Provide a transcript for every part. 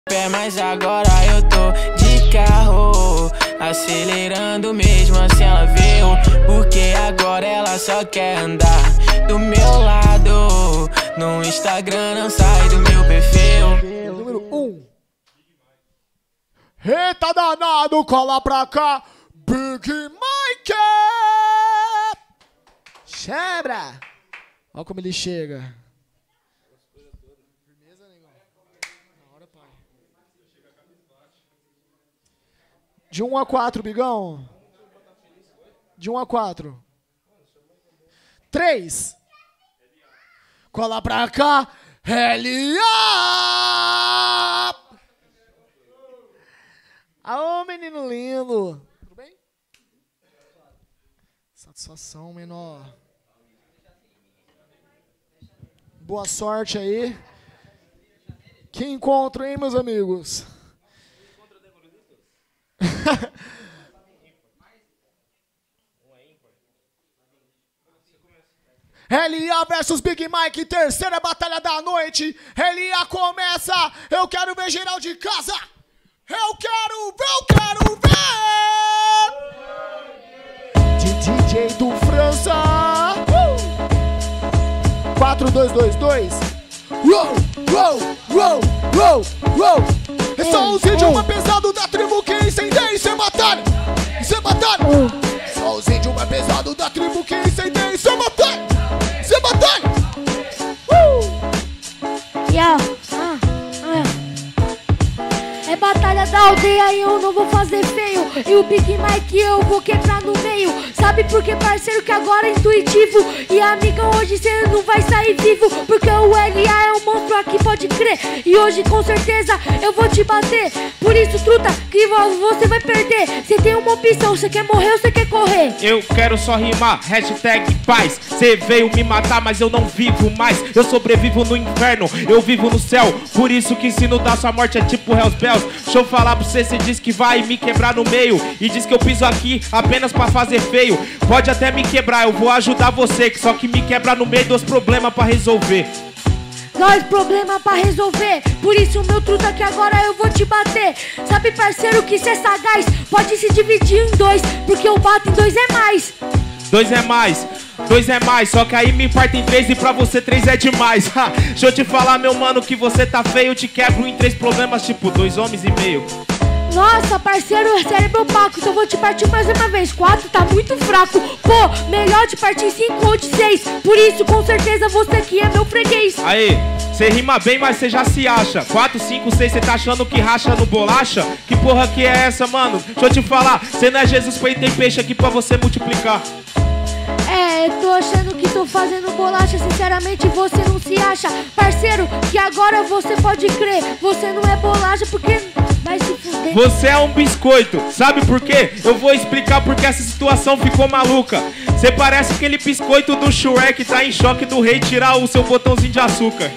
pé, mas agora eu tô de carro, acelerando mesmo assim ela veio, porque agora ela só quer andar do meu lado. No Instagram não sai do meu perfil. Número 1. Eita danado, cola pra cá, Big Mike! Chebra! Olha como ele chega. Firmeza, negão. Na hora, pai. De 1 a 4, Bigão. De 1 a 4. 3. Cola pra cá, L.A. Aô, menino lindo. Tudo bem? Satisfação, menor. Boa sorte aí. Que encontro, hein, meus amigos? L.A. versus Big Mike, terceira batalha da noite. L.A. começa. Eu quero ver geral de casa. Eu quero ver. De DJ do França. 4-2-2-2. Uou, uou, uou, uou, uou. São os índios mais pesados da tribo que incendeia e sem batalha. Sem batalha. São os índios mais pesados da tribo que incendeia e sem batalha. Sem batalha. É batalha da aldeia e eu não vou fazer feio. E o Big Mike eu vou quebrar no meio. Sabe por que, parceiro, que agora é intuitivo. E amigão, hoje cê não vai sair vivo, porque o L.A. é um monstro aqui, pode crer. E hoje com certeza eu vou te bater. Por isso, truta, que você vai perder. Cê tem uma opção, cê quer morrer ou cê quer correr? Eu quero só rimar, hashtag paz. Cê veio me matar, mas eu não vivo mais. Eu sobrevivo no inferno, eu vivo no céu. Por isso que ensino da sua morte é tipo Hells Bells. Deixa eu falar pra você, cê diz que vai me quebrar no meio e diz que eu piso aqui apenas pra fazer feio. Pode até me quebrar, eu vou ajudar você, só que me quebra no meio dos problemas pra resolver. Nós problema pra resolver, por isso meu truta que agora eu vou te bater. Sabe, parceiro, que cê é sagaz, pode se dividir em dois, porque eu bato em 2 é mais. 2 é mais, 2 é mais, só que aí me parte em 3 e pra você 3 é demais. Deixa eu te falar, meu mano, que você tá feio, te quebro em 3 problemas, tipo 2 homens e meio. Nossa, parceiro, cérebro opaco, então vou te partir mais uma vez. 4 tá muito fraco, pô, melhor te partir em 5 ou de 6. Por isso, com certeza, você aqui é meu freguês. Aê, cê rima bem, mas cê já se acha. 4, 5, 6, cê tá achando que racha no bolacha? Que porra que é essa, mano? Deixa eu te falar, cê não é Jesus, foi e tem peixe aqui pra você multiplicar. É, tô achando que tô fazendo bolacha, sinceramente você não se acha. Parceiro, que agora você pode crer, você não é bolacha porque vai se fuder. Você é um biscoito, sabe por quê? Eu vou explicar porque essa situação ficou maluca. Você parece aquele biscoito do Shrek, tá em choque do rei tirar o seu botãozinho de açúcar.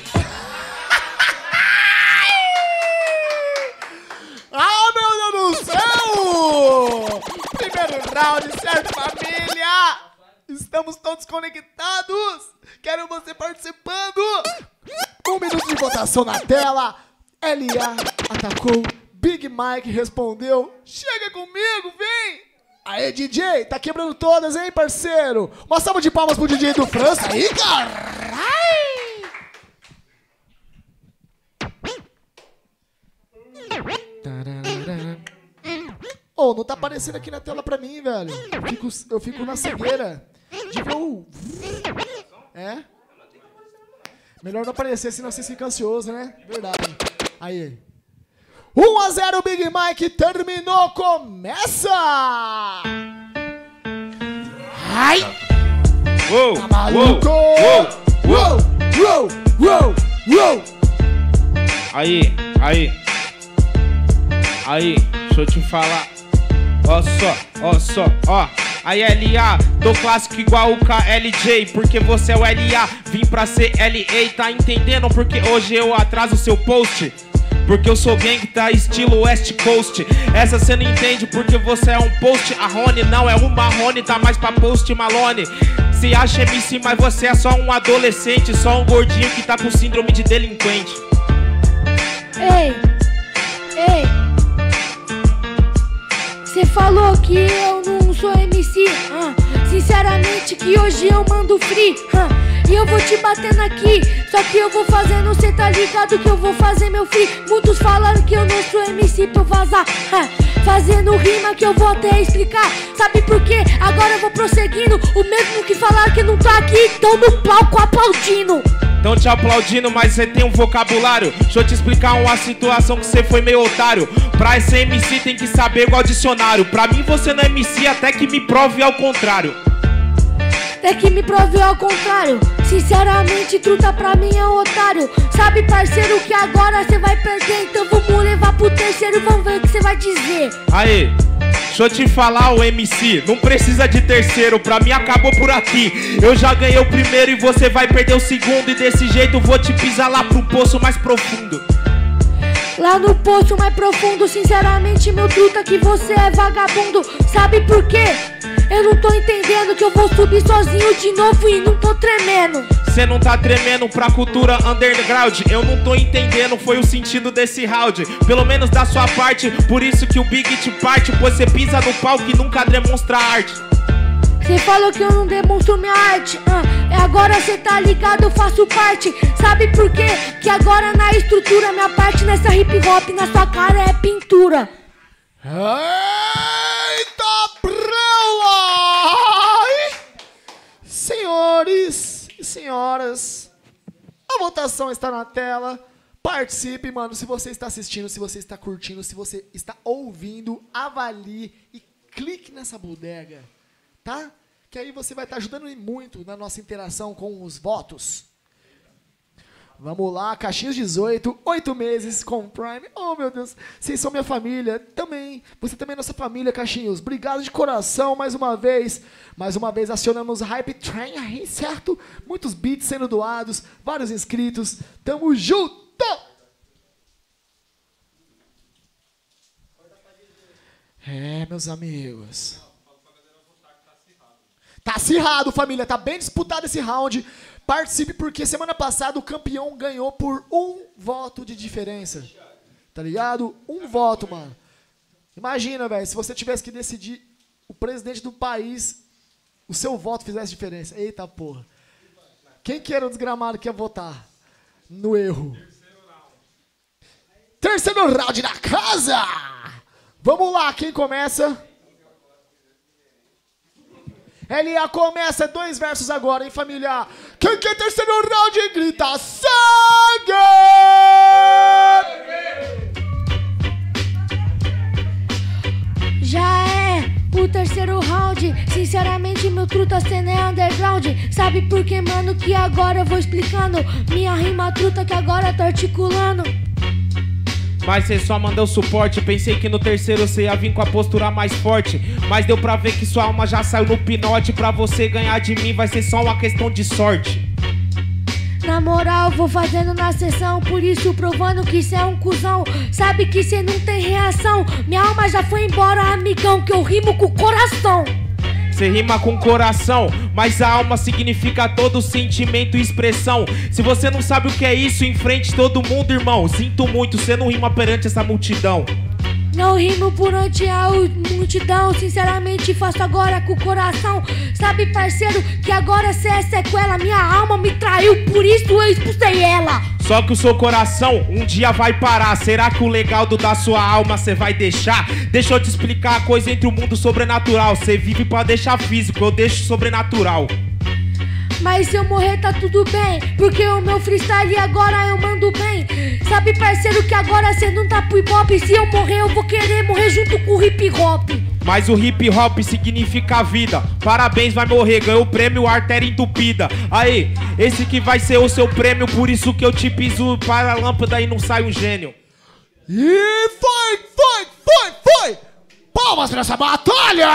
Ah, meu Deus do céu! Primeiro round, certo, família? Estamos todos conectados! Quero você participando! 1 minuto de votação na tela. L.A. atacou, Big Mike respondeu. Chega comigo, vem! Aê, DJ, tá quebrando todas, hein, parceiro? Uma salva de palmas pro DJ do França aí, caralho! Oh, não tá aparecendo aqui na tela pra mim, velho. Eu fico na cegueira de ver o... É? Melhor não aparecer, senão você fica ansioso, né? Verdade. Aí. 1-0, Big Mike terminou. Começa! Ai! Uou, tá maluco? uou, uou, uou, uou. Aí, deixa eu te falar. Ó só, ó. Aí L.A., tô clássico igual o KLJ, porque você é o L.A., vim pra ser L.A., tá entendendo? Porque hoje eu atraso seu post, porque eu sou gang, tá estilo West Coast. Essa cê não entende porque você é um post Arrone, não é um Marrone, tá mais pra Post Malone. Se acha MC, mas você é só um adolescente, só um gordinho que tá com síndrome de delinquente. Ei, falou que eu não sou MC, sinceramente que hoje eu mando free, e eu vou te batendo aqui, só que eu vou fazendo, cê tá ligado que eu vou fazer meu free. Muitos falaram que eu não sou MC pra eu vazar, fazendo rima que eu vou até explicar. Sabe por quê? Agora eu vou prosseguindo, o mesmo que falaram que não tá aqui, tão no palco aplaudindo. Tão te aplaudindo, mas você tem um vocabulário. Deixa eu te explicar uma situação que você foi meio otário. Pra ser MC tem que saber igual dicionário. Pra mim você não é MC até que me prove ao contrário. Até que me prove ao contrário. Sinceramente, truta pra mim é um otário. Sabe, parceiro, que agora você vai perder. Então vamos levar pro terceiro, vamos ver o que você vai dizer. Aê, deixa eu te falar, o MC, não precisa de terceiro, pra mim acabou por aqui. Eu já ganhei o primeiro e você vai perder o segundo. E desse jeito vou te pisar lá pro poço mais profundo. Lá no poço mais profundo, sinceramente, meu truta, que você é vagabundo. Sabe por quê? Eu não tô entendendo que eu vou subir sozinho de novo e não tô tremendo. Cê não tá tremendo pra cultura underground. Eu não tô entendendo, foi o sentido desse round. Pelo menos da sua parte, por isso que o Big te parte. Pois cê pisa no palco e nunca demonstra arte. Cê falou que eu não demonstro minha arte, agora cê tá ligado, eu faço parte. Sabe por quê? Que agora na estrutura, minha parte nessa hip hop, na sua cara é pintura. Eita prela! Senhores e senhoras, a votação está na tela. Participe, mano, se você está assistindo, se você está curtindo, se você está ouvindo, avalie e clique nessa bodega, tá? Que aí você vai estar ajudando muito na nossa interação com os votos. Vamos lá, Caixinhos 18, 8 meses com Prime. Oh, meu Deus, vocês são minha família também. Você também é nossa família, Caixinhos. Obrigado de coração mais uma vez. Mais uma vez acionamos o Hype Train aí, certo? Muitos beats sendo doados, vários inscritos. Tamo junto! É, meus amigos. Tá acirrado, família. Tá bem disputado esse round. Participe porque semana passada o campeão ganhou por 1 voto de diferença. Tá ligado? 1 voto, mano. Imagina, velho, se você tivesse que decidir o presidente do país, o seu voto fizesse diferença. Eita porra. Quem que era o desgramado que ia votar no erro? Terceiro round da casa! Vamos lá, quem começa? LA começa, 2 versos agora, hein, família? Quem quer terceiro round, grita sangue! Já é o terceiro round. Sinceramente, meu truta cena é underground. Sabe por que, mano, que agora eu vou explicando. Minha rima truta que agora tá articulando. Mas cê só mandou suporte. Pensei que no terceiro cê ia vir com a postura mais forte. Mas deu pra ver que sua alma já saiu no pinote. Pra você ganhar de mim vai ser só uma questão de sorte. Na moral, vou fazendo na sessão, por isso provando que cê é um cuzão. Sabe que cê não tem reação. Minha alma já foi embora, amigão, que eu rimo com o coração. Cê rima com coração, mas a alma significa todo sentimento e expressão. Se você não sabe o que é isso, enfrente todo mundo, irmão. Sinto muito, cê não rima perante essa multidão. Não rimo perante a multidão, sinceramente faço agora com o coração. Sabe, parceiro, que agora cê é sequela. Minha alma me traiu, por isso eu expulsei ela. Só que o seu coração um dia vai parar. Será que o legado da sua alma cê vai deixar? Deixa eu te explicar a coisa entre o mundo sobrenatural. Cê vive pra deixar físico, eu deixo sobrenatural. Mas se eu morrer tá tudo bem, porque o meu freestyle agora eu mando bem. Sabe, parceiro, que agora cê não tá pro hip hop. Se eu morrer eu vou querer morrer junto com o hip hop. Mas o hip hop significa vida. Parabéns, vai morrer, ganhou o prêmio Artéria Entupida. Aí, esse que vai ser o seu prêmio. Por isso que eu te piso para a lâmpada e não sai um gênio. E foi! Palmas pra essa batalha!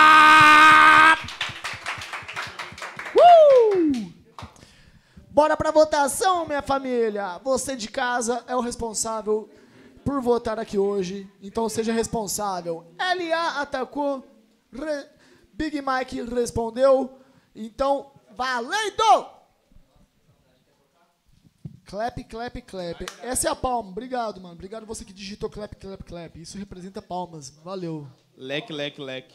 Bora pra votação, minha família. Você de casa é o responsável por votar aqui hoje, então seja responsável. LA atacou, Big Mike respondeu, então valendo! Clap, clap, clap. Essa é a palma. Obrigado, mano. Obrigado você que digitou clap, clap, clap. Isso representa palmas. Valeu. Leque, leque, leque.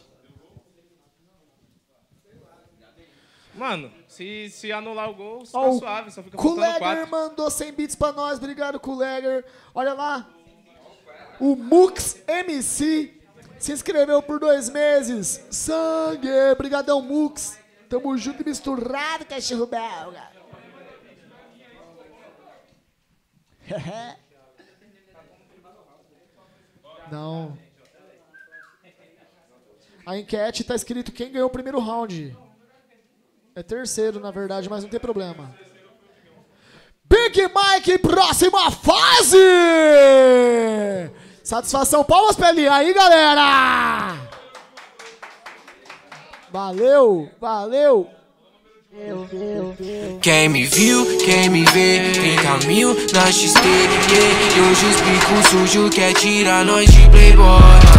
Mano, se anular o gol, tá suave, só fica faltando 4. Kuleger mandou 100 bits pra nós. Obrigado, Kuleger. Olha lá. O Mux MC se inscreveu por 2 meses. Sangue. Brigadão, Mux. Tamo junto e misturado, cachorro belga. Não. A enquete tá escrito quem ganhou o primeiro round. É terceiro, na verdade, mas não tem problema. Big Mike, próxima fase! Satisfação, palmas pra ele aí, galera! Valeu, valeu! Quem me viu, quem me vê, 30 mil na XT, yeah. E hoje os bicos sujos quer tirar nós de playboy.